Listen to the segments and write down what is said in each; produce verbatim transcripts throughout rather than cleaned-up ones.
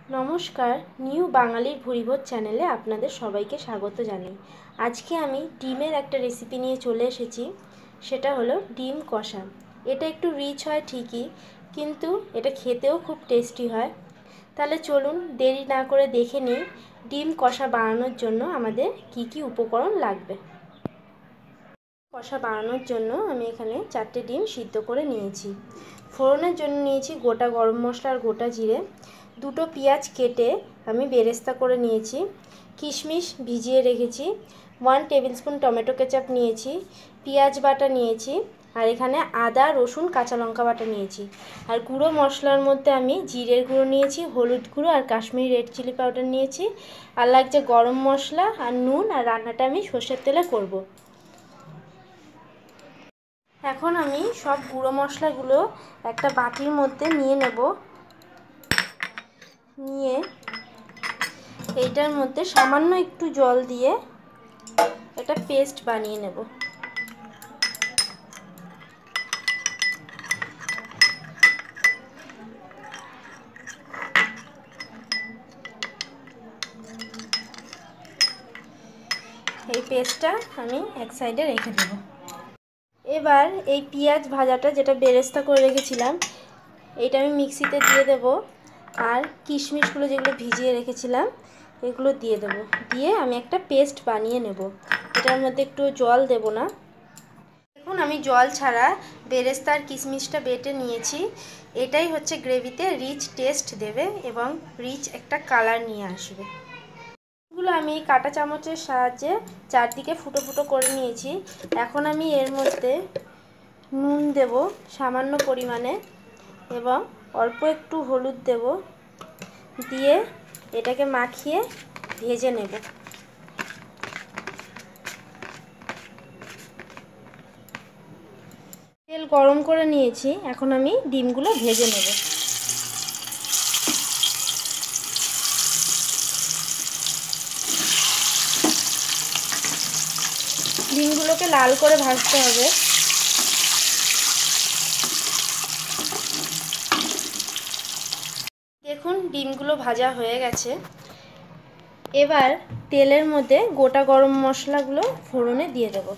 নমস্কার, নিউ বাঙালির ভুরিভোজ চ্যানেলে আপনাদের সবাইকে স্বাগত জানাই। আজকে আমি ডিমের একটা রেসিপি নিয়ে চলে এসেছি, সেটা হলো ডিম কষা। এটা একটু রিচ হয় ঠিকই, কিন্তু এটা খেতেও খুব টেস্টি হয়। তাহলে চলুন দেরি না করে দেখে নিই ডিম কষা বানানোর জন্য আমাদের কি কি উপকরণ লাগবে। কষা বানানোর জন্য আমি এখানে চারটে ডিম সিদ্ধ করে নিয়েছি। ফোড়নের জন্য নিয়েছি গোটা গরম মশলা আর গোটা জিরে। দুটো পেঁয়াজ কেটে আমি বেরেস্তা করে নিয়েছি। কিশমিশ ভিজিয়ে রেখেছি। One table spoon tomato ketchup নিয়েছি। পেঁয়াজ বাটা নিয়েছি। আর এখানে আদা রসুন কাঁচা লঙ্কা বাটা নিয়েছি। আর গুঁড়ো মশলার মধ্যে আমি জিরের গুঁড়ো নিয়েছি, হলুদ গুঁড়ো আর কাশ্মীরি রেড চিলি পাউডার নিয়েছি। আর লাগছে গরম মশলা আর নুন। আর রান্নাটা আমি সর্ষের তেলে করব। এখন আমি সব গুঁড়ো মশলাগুলো একটা বাটির মধ্যে নিয়ে নেব। নিয়ে এইটার মধ্যে সামান্য একটু জল দিয়ে একটা পেস্ট বানিয়ে নেব। এই পেস্টটা আমি এক সাইডে রেখে দেব। এবার এই পেঁয়াজ ভাজাটা যেটা বেরেস্তা করে রেখেছিলাম, এইটা আমি মিক্সিতে দিয়ে দেব। আর কিশমিশগুলো যেগুলো ভিজিয়ে রেখেছিলাম এগুলো দিয়ে দেব। দিয়ে আমি একটা পেস্ট বানিয়ে নেব। এটার মধ্যে একটু জল দেব না। দেখুন আমি জল ছাড়া বেরেস্তা আর কিশমিশটা বেটে নিয়েছি। এটাই হচ্ছে গ্রেভিতে রিচ টেস্ট দেবে এবং রিচ একটা কালার নিয়ে আসবে। এগুলো আমি কাঁটা চামচের সাহায্যে চারদিকে ফুটো ফুটো করে নিয়েছি। এখন আমি এর মধ্যে নুন দেব সামান্য পরিমাণে এবং অল্প একটু হলুদ দেব। দিয়ে এটাকে মাখিয়ে ভেজে নেব। তেল গরম করে নিয়েছি, এখন আমি ডিমগুলো ভেজে নেব। ডিমগুলোকে লাল করে ভাজতে হবে। দেখুন ডিমগুলো ভাজা হয়ে গেছে। এবার তেলের মধ্যে গোটা গরম মশলাগুলো ফোড়নে দিয়ে দেব।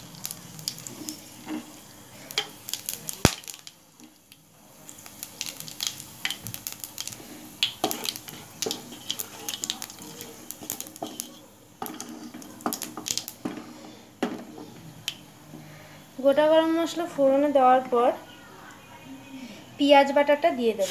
গোটা গরম মশলা ফোড়নে দেওয়ার পর পেঁয়াজ বাটাটা দিয়ে দেব।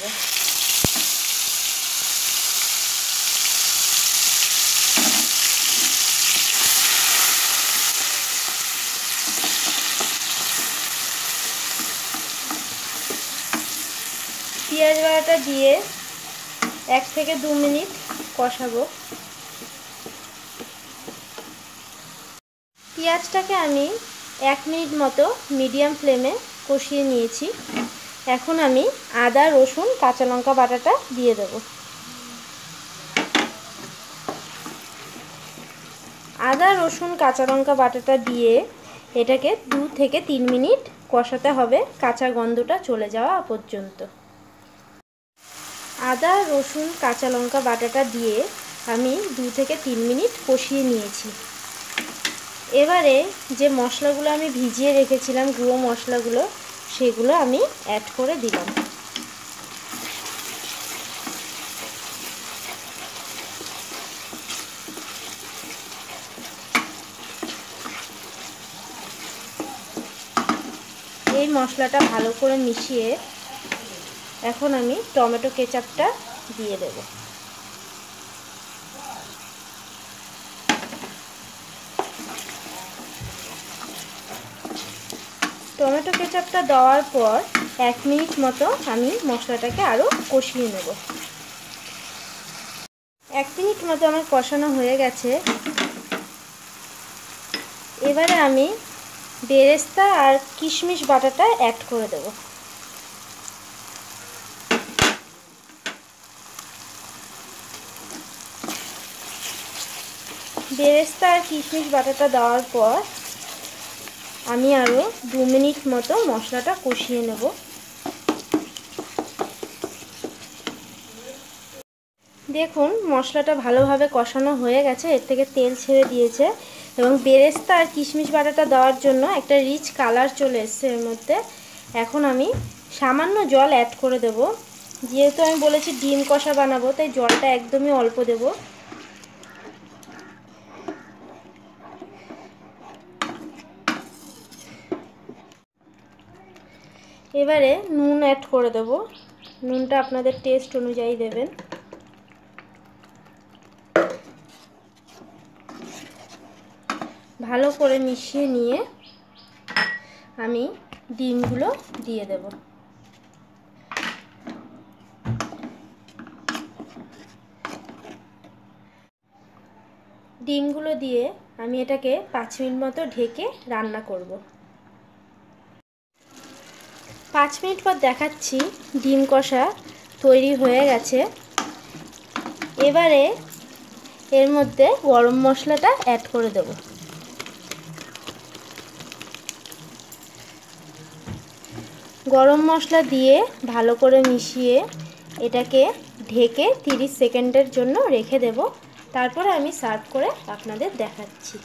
পেঁয়াজ বাটাটা দিয়ে এক থেকে দু মিনিট কষাবো। পেঁয়াজটাকে আমি এক মিনিট মতো মিডিয়াম ফ্লেমে কষিয়ে নিয়েছি। এখন আমি আদা রসুন কাঁচা লঙ্কা বাটাটা দিয়ে দেব। আদা রসুন কাঁচা লঙ্কা বাটাটা দিয়ে এটাকে দু থেকে তিন মিনিট কষাতে হবে, কাঁচা গন্ধটা চলে যাওয়া পর্যন্ত। আদা রসুন কাঁচা লঙ্কা বাটাটা দিয়ে আমি দু থেকে তিন মিনিট কষিয়ে নিয়েছি। এবারে যে মশলাগুলো আমি ভিজিয়ে রেখেছিলাম, গুঁড়ো মশলাগুলো, সেগুলো আমি অ্যাড করে দিলাম। এই মশলাটা ভালো করে মিশিয়ে এখন আমি টমেটো কেচাপটা দিয়ে দেব। টমেটো কেচাপটা দেওয়ার পর এক মিনিট মতো আমি মশলাটাকে আরও কষিয়ে নেব। এক মিনিট মতো আমার কষানো হয়ে গেছে। এবারে আমি বেরেস্তা আর কিশমিশ বাটাটা অ্যাড করে দেব। বেরেস্তা আর কিশমিশ বাটাটা দেওয়ার পর আমি আরও দু মিনিট মতো মশলাটা কষিয়ে নেব। দেখুন মশলাটা ভালোভাবে কষানো হয়ে গেছে, এর থেকে তেল ছেড়ে দিয়েছে এবং বেরেস্তা আর কিশমিশ বাটাটা দেওয়ার জন্য একটা রিচ কালার চলে এসছে এর মধ্যে। এখন আমি সামান্য জল অ্যাড করে দেব, যেহেতু আমি বলেছি ডিম কষা বানাবো তাই জলটা একদমই অল্প দেব। এবারে নুন অ্যাড করে দেব, নুনটা আপনাদের টেস্ট অনুযায়ী দেবেন। ভালো করে মিশিয়ে নিয়ে আমি ডিমগুলো দিয়ে দেব। ডিমগুলো দিয়ে আমি এটাকে পাঁচ মিনিট মতো ঢেকে রান্না করব। পাঁচ মিনিট পর দেখাচ্ছি ডিম কষা তৈরি হয়ে গেছে। এবারে এর মধ্যে গরম মশলাটা অ্যাড করে দেব। গরম মশলা দিয়ে ভালো করে মিশিয়ে এটাকে ঢেকে তিরিশ সেকেন্ডের জন্য রেখে দেব, তারপরে আমি সার্ভ করে আপনাদের দেখাচ্ছি।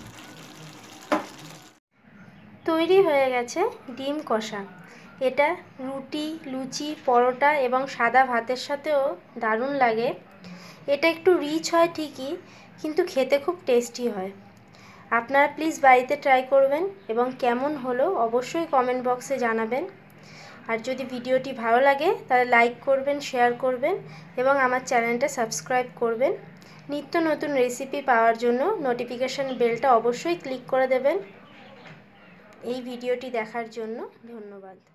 তৈরি হয়ে গেছে ডিম কষা। এটা রুটি, লুচি, পরোটা এবং সাদা ভাতের সাথেও দারুণ লাগে। এটা একটু রিচ হয় ঠিকই, কিন্তু খেতে খুব টেস্টি হয়। আপনারা প্লিজ বাড়িতে ট্রাই করবেন এবং কেমন হলো অবশ্যই কমেন্ট বক্সে জানাবেন। আর যদি ভিডিওটি ভালো লাগে তাহলে লাইক করবেন, শেয়ার করবেন এবং আমার চ্যানেলটা সাবস্ক্রাইব করবেন। নিত্য নতুন রেসিপি পাওয়ার জন্য নোটিফিকেশান বেলটা অবশ্যই ক্লিক করে দেবেন। এই ভিডিওটি দেখার জন্য ধন্যবাদ।